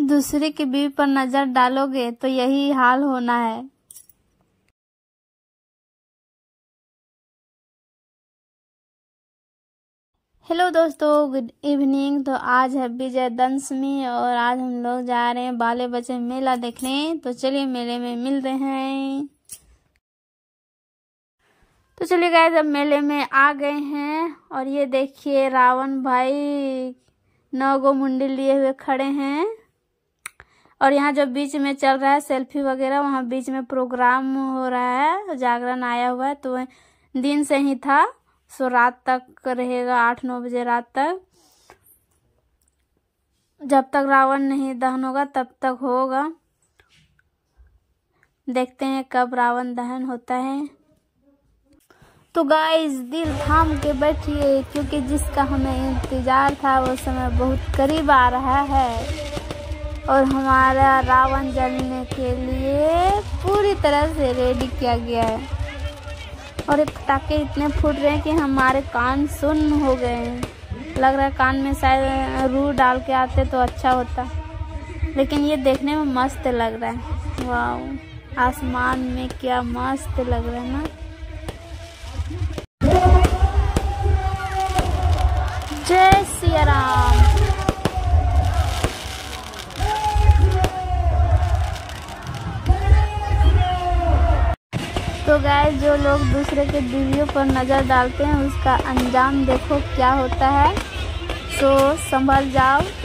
दूसरे की बीवी पर नजर डालोगे तो यही हाल होना है। हेलो दोस्तों, गुड इवनिंग। तो आज है विजयदशमी और आज हम लोग जा रहे हैं बाले बच्चे मेला देखने। तो चलिए मेले में मिलते हैं। तो चलिए गाइस, अब मेले में आ गए हैं और ये देखिए रावण भाई 9 गो मुंडी लिए हुए खड़े हैं। और यहाँ जो बीच में चल रहा है सेल्फी वगैरह, वहाँ बीच में प्रोग्राम हो रहा है, जागरण आया हुआ है। तो दिन से ही था, सो रात तक रहेगा, 8-9 बजे रात तक। जब तक रावण नहीं दहन होगा तब तक होगा। देखते हैं कब रावण दहन होता है। तो गाइस, दिल थाम के बैठिए क्योंकि जिसका हमें इंतजार था वो समय बहुत करीब आ रहा है और हमारा रावण जलने के लिए पूरी तरह से रेडी किया गया है। और ये पटाखे इतने फूट रहे हैं कि हमारे कान सुन्न हो गए हैं। लग रहा है कान में शायद रूह डाल के आते तो अच्छा होता, लेकिन ये देखने में मस्त लग रहा है। वाह, आसमान में क्या मस्त लग रहा है ना। जय सिया राम। तो गाइस, जो लोग दूसरे के बीवियों पर नजर डालते हैं उसका अंजाम देखो क्या होता है। सो संभल जाओ।